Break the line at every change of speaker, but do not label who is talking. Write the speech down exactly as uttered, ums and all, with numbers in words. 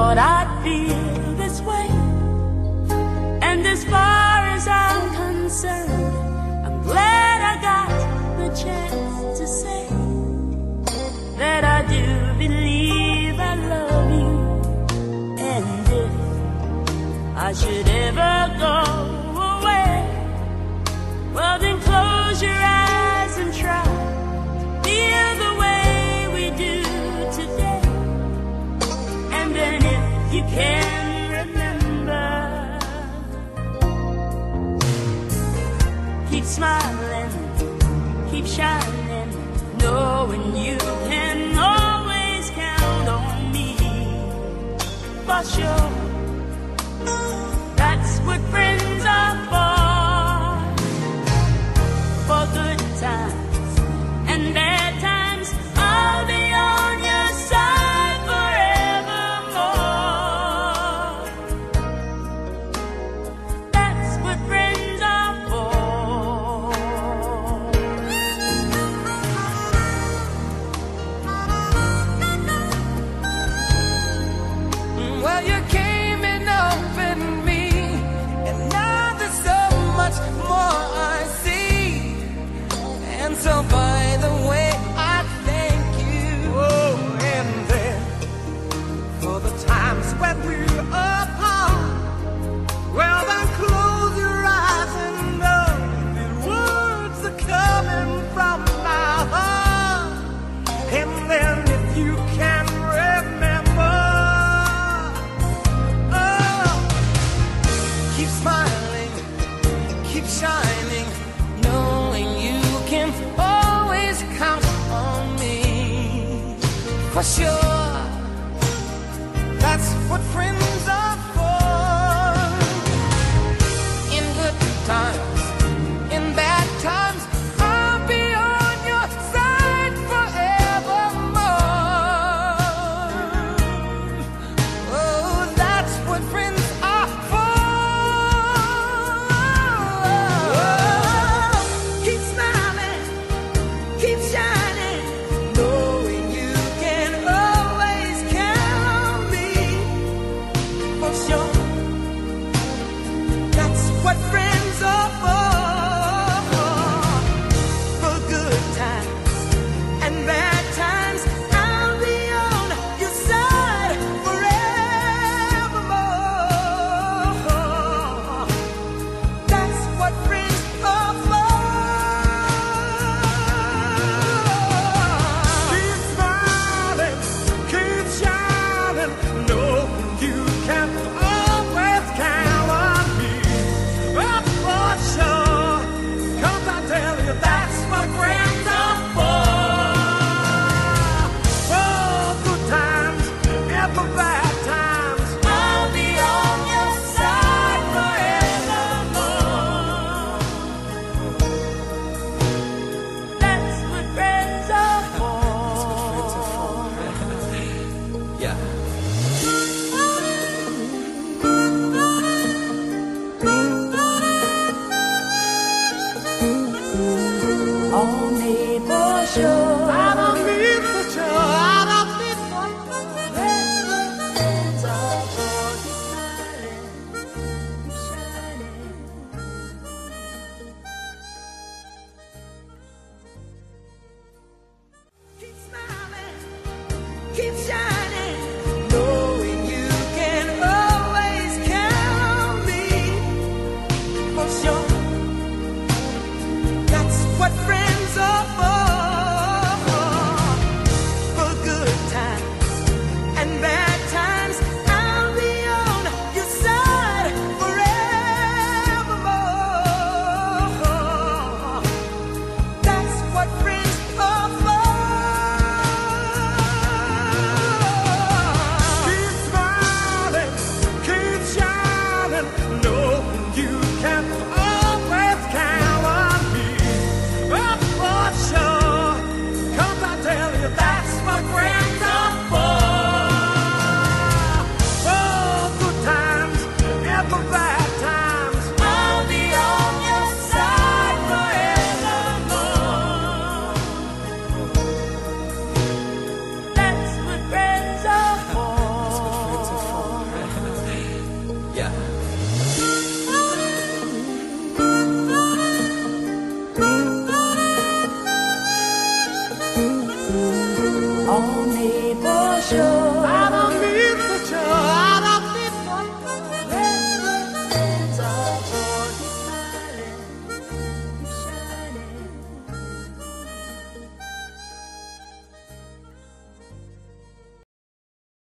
thought I'd feel this way. And as far as I'm concerned, I'm glad I got the chance to say that I do believe I love you. And if I should ever go away, well then close your eyes and try to feel the way we do today. And then if you can remember, keep smiling, keep shining, knowing you can always count on me. For sure, that's what friends are for. For good times and bad times, I'll be on your side forevermore. That's what friends are for.
Well, you came and opened me, and now there's so much more I see. And so by the way, I thank you. Oh, and then for the times when we're apart, well then close your eyes and know the words are coming from my heart. And then if you can remember, oh, keep smiling, keep shining, knowing you can always count on me. For sure, that's what friends are for. In good times, in bad times, I'll be on your side forevermore. Oh, that's what friends are for. Keep smiling, keep shining, knowing you can always count on me. For sure, that's what friends are for. For good times and bad times, I'll be on your side forevermore. That's what friends are for. Keep smiling, keep shining, knowing you can always count on me. Oh, for sure, 'cause I tell you that's what friends are for. For good times and for bad times, I'll be on your side forevermore.
That's what friends are for.
Yeah.
Only for sure.
I don't need the show, I don't need one.
That's what friends are for. Keep smiling, keep shining.
Keep smiling, keep shining, knowing you can always count on me. For sure, that's what friends are for. For good times and bad times, I'll be on your side forevermore. That's what friends are for. Keep smiling, keep shining, knowing you can always
only for sure.